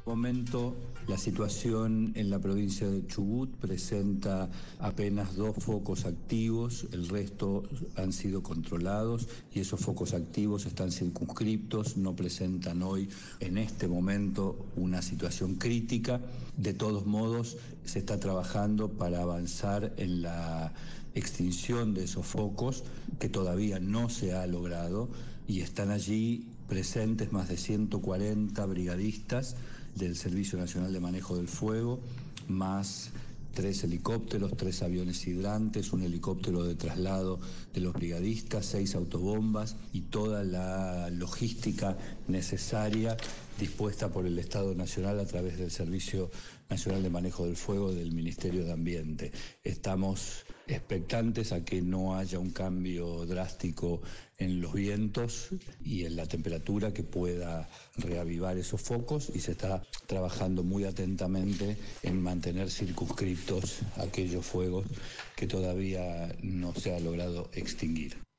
Momento, la situación en la provincia de Chubut presenta apenas 2 focos activos, el resto han sido controlados y esos focos activos están circunscriptos, no presentan hoy en este momento una situación crítica. De todos modos, se está trabajando para avanzar en la extinción de esos focos, que todavía no se ha logrado, y están allí presentes más de 140 brigadistas del Servicio Nacional de Manejo del Fuego, más 3 helicópteros, 3 aviones hidrantes, un helicóptero de traslado de los brigadistas, 6 autobombas y toda la logística necesaria dispuesta por el Estado Nacional a través del Servicio Nacional de Manejo del Fuego del Ministerio de Ambiente. Estamos expectantes a que no haya un cambio drástico en los vientos y en la temperatura que pueda reavivar esos focos, y se está trabajando muy atentamente en mantener circunscriptos aquellos fuegos que todavía no se ha logrado extinguir.